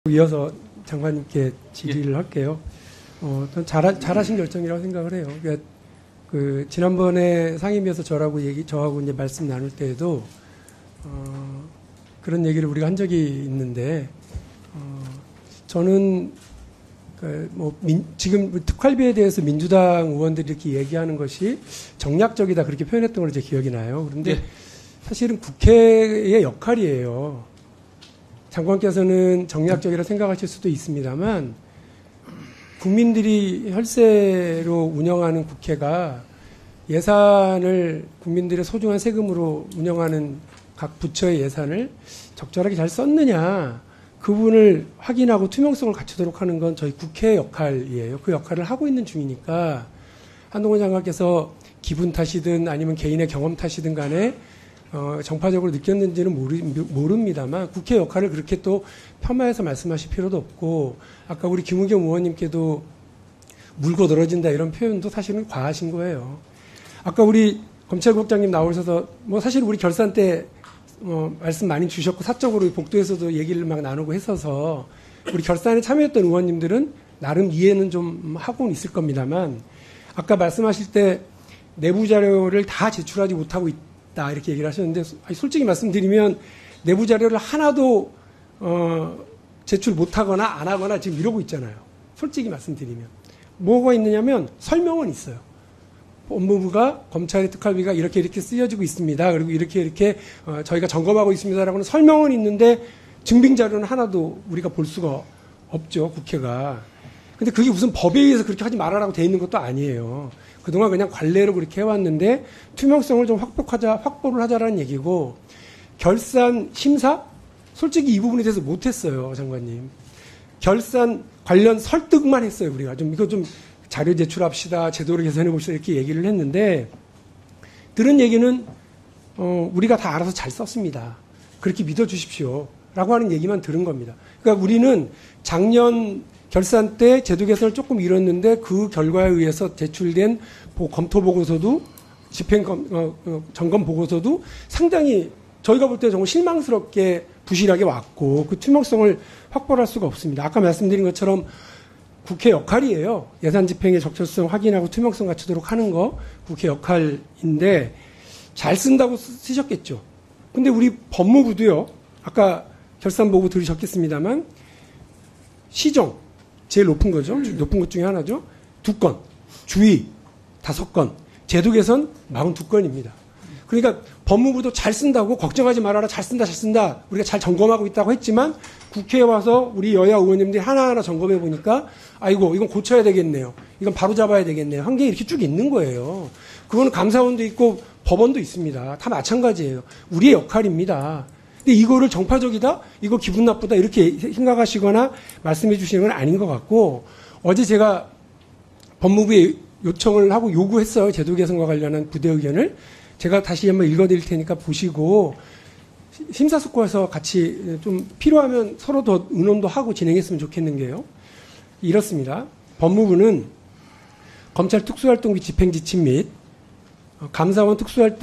이어서 장관님께 질의를 할게요. 잘하신 결정이라고 생각을 해요. 그러니까 지난번에 상임위에서 저하고 이제 말씀 나눌 때에도, 그런 얘기를 우리가 한 적이 있는데, 저는, 지금 특활비에 대해서 민주당 의원들이 이렇게 얘기하는 것이 정략적이다 그렇게 표현했던 걸로 제 기억이 나요. 그런데 사실은 국회의 역할이에요. 장관께서는 정략적이라 생각하실 수도 있습니다만 국민들이 혈세로 운영하는 국회가 예산을 국민들의 소중한 세금으로 운영하는 각 부처의 예산을 적절하게 잘 썼느냐 그 부분을 확인하고 투명성을 갖추도록 하는 건 저희 국회의 역할이에요. 그 역할을 하고 있는 중이니까 한동훈 장관께서 기분 탓이든 아니면 개인의 경험 탓이든 간에 정파적으로 느꼈는지는 모릅니다만 국회 역할을 그렇게 또 폄하해서 말씀하실 필요도 없고 아까 우리 김우겸 의원님께도 물고 늘어진다 이런 표현도 사실은 과하신 거예요. 아까 우리 검찰국장님 나오셔서 사실 우리 결산 때 말씀 많이 주셨고 사적으로 복도에서도 얘기를 막 나누고 했어서 우리 결산에 참여했던 의원님들은 나름 이해는 좀 하고는 있을 겁니다만 아까 말씀하실 때 내부 자료를 다 제출하지 못하고 있다 이렇게 얘기를 하셨는데 솔직히 말씀드리면 내부 자료를 하나도 제출 못하거나 안 하거나 지금 이러고 있잖아요. 솔직히 말씀드리면 뭐가 있느냐면 설명은 있어요. 법무부가 검찰의 특활비가 이렇게 쓰여지고 있습니다. 그리고 이렇게 저희가 점검하고 있습니다라고는 설명은 있는데 증빙 자료는 하나도 우리가 볼 수가 없죠. 국회가. 근데 그게 무슨 법에 의해서 그렇게 하지 말아라고 돼 있는 것도 아니에요. 그동안 그냥 관례로 그렇게 해왔는데 투명성을 좀 확보를 하자라는 얘기고 결산 심사? 솔직히 이 부분에 대해서 못했어요, 장관님. 결산 관련 설득만 했어요, 우리가. 이거 좀 자료 제출합시다, 제도를 개선해 봅시다 이렇게 얘기를 했는데 들은 얘기는 우리가 다 알아서 잘 썼습니다. 그렇게 믿어주십시오. 라고 하는 얘기만 들은 겁니다. 그러니까 우리는 작년 결산 때 제도 개선을 조금 이뤘는데 그 결과에 의해서 제출된 검토 보고서도 집행 점검 보고서도 상당히 저희가 볼 때 정말 실망스럽게 부실하게 왔고 그 투명성을 확보할 수가 없습니다. 아까 말씀드린 것처럼 국회 역할이에요. 예산 집행의 적절성 확인하고 투명성 갖추도록 하는 거 국회 역할인데 잘 쓴다고 쓰셨겠죠. 근데 우리 법무부도요. 아까 결산 보고 들으셨겠습니다만 시정 제일 높은 거죠. 높은 것 중에 하나죠. 2건, 주의 5건, 제도 개선 42건입니다. 그러니까 법무부도 잘 쓴다고 걱정하지 말아라. 잘 쓴다. 우리가 잘 점검하고 있다고 했지만 국회에 와서 우리 여야 의원님들이 하나하나 점검해 보니까 아이고 이건 고쳐야 되겠네요. 이건 바로 잡아야 되겠네요. 한 게 이렇게 쭉 있는 거예요. 그거는 감사원도 있고 법원도 있습니다. 다 마찬가지예요. 우리의 역할입니다. 근데 이거를 정파적이다? 이거 기분 나쁘다? 이렇게 생각하시거나 말씀해 주시는 건 아닌 것 같고 어제 제가 법무부에 요청을 하고 요구했어요. 제도 개선과 관련한 부대 의견을. 제가 다시 한번 읽어드릴 테니까 보시고 심사숙고해서 같이 좀 필요하면 서로 더 의논도 하고 진행했으면 좋겠는 게요. 이렇습니다. 법무부는 검찰 특수활동비 집행지침 및 감사원의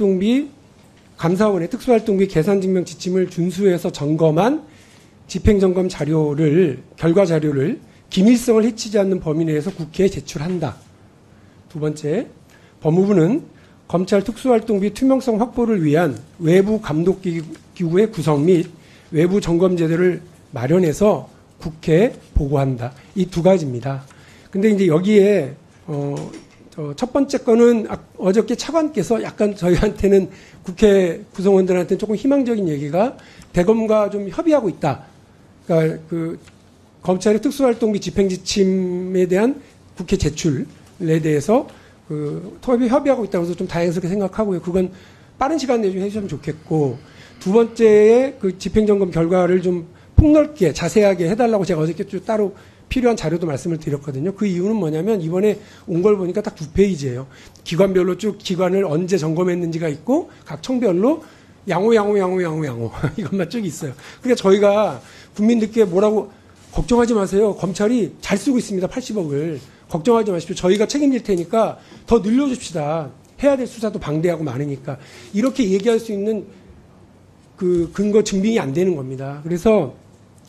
특수활동비 계산증명 지침을 준수해서 점검한 집행점검 결과 자료를 기밀성을 해치지 않는 범위 내에서 국회에 제출한다. 두 번째, 법무부는 검찰 특수활동비 투명성 확보를 위한 외부 감독기구의 구성 및 외부 점검 제도를 마련해서 국회에 보고한다. 이 두 가지입니다. 근데 이제 여기에 첫 번째 거는 어저께 차관께서 약간 저희한테는 국회 구성원들한테는 조금 희망적인 얘기가 대검과 좀 협의하고 있다. 그러니까 검찰의 특수활동비 집행지침에 대한 국회 제출에 대해서 협의하고 있다고 해서 좀 다행스럽게 생각하고요. 그건 빠른 시간 내에 좀 해주시면 좋겠고 두 번째에 집행점검 결과를 좀 폭넓게 자세하게 해달라고 제가 어저께 좀 따로 필요한 자료도 말씀을 드렸거든요. 그 이유는 뭐냐면 이번에 온 걸 보니까 딱 2페이지예요. 기관별로 쭉 기관을 언제 점검했는지가 있고 각 청별로 양호 이것만 쭉 있어요. 그러니까 저희가 국민들께 뭐라고 걱정하지 마세요. 검찰이 잘 쓰고 있습니다. 80억을. 걱정하지 마십시오. 저희가 책임질 테니까 더 늘려줍시다. 해야 될 수사도 방대하고 많으니까. 이렇게 얘기할 수 있는 그 근거 증빙이 안 되는 겁니다. 그래서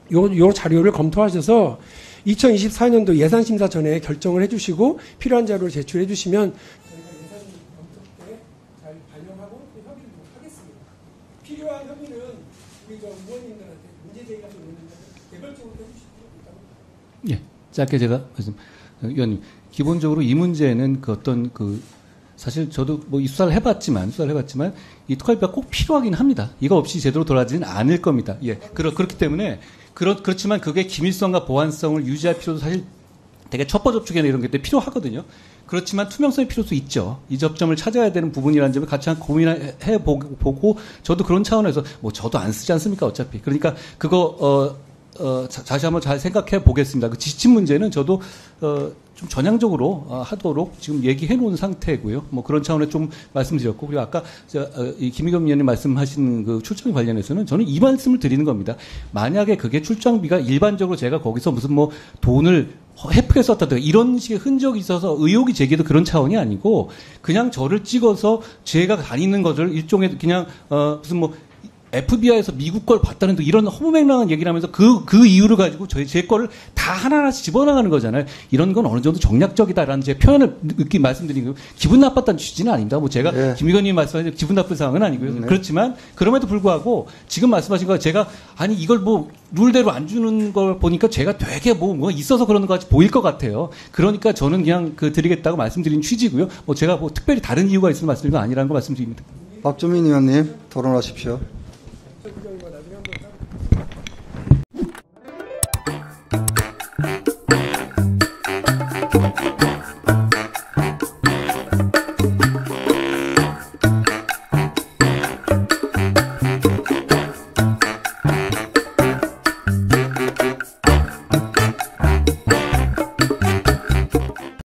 요 자료를 검토하셔서 2024년도 예산심사 전에 결정을 해주시고 필요한 자료를 제출해 주시면 저희가 예산 검토 때 잘 반영하고 협의를 하겠습니다. 필요한 협의는 우리 의원님들한테 문제 제기가 좀 있는데 개별적으로 해주실 필요가 있다고. 예, 짧게 제가 말씀, 의원님, 기본적으로 이 문제는 그 어떤 사실 저도 뭐 이 수사를 해봤지만 이 특활비가 꼭 필요하긴 합니다. 이거 없이 제대로 돌아가지는 않을 겁니다. 예, 그렇기 때문에 그렇지만 그게 기밀성과 보안성을 유지할 필요도 사실 되게 첩보 접촉이나 이런 게 필요하거든요. 그렇지만 투명성의 필요도 있죠. 이 접점을 찾아야 되는 부분이라는 점을 같이 고민해보고 저도 그런 차원에서 뭐 저도 안 쓰지 않습니까 어차피. 그러니까 그거 다시 한번 잘 생각해 보겠습니다. 그 지침 문제는 저도 좀 전향적으로 하도록 지금 얘기해 놓은 상태고요. 뭐 그런 차원에 좀 말씀드렸고, 그리고 아까 이 김의겸 의원님 말씀하신 그 출장 관련해서는 저는 이 말씀을 드리는 겁니다. 만약에 그게 출장비가 일반적으로 제가 거기서 무슨 뭐 돈을 헤프게 썼다든가 이런 식의 흔적이 있어서 의혹이 제기도 그런 차원이 아니고 그냥 저를 찍어서 제가 다니는 것을 일종의 그냥 무슨 뭐 FBI에서 미국 걸 봤다는 이런 허무맹랑한 얘기를 하면서 그 이유를 가지고 제 거를 다 하나하나씩 집어나가는 거잖아요. 이런 건 어느 정도 정략적이다라는 제 표현을 말씀드린 거예요. 기분 나빴다는 취지는 아닙니다. 뭐 제가 네. 김의견님 말씀하신 기분 나쁜 상황은 아니고요. 네. 그렇지만 그럼에도 불구하고 지금 말씀하신 거 제가 아니 이걸 뭐 룰대로 안 주는 걸 보니까 제가 되게 뭐 있어서 그러는 것 같이 보일 것 같아요. 그러니까 저는 그냥 드리겠다고 말씀드린 취지고요. 뭐 제가 뭐 특별히 다른 이유가 있어서 말씀드린 건 아니라는 거 말씀드립니다. 박주민 의원님 토론하십시오.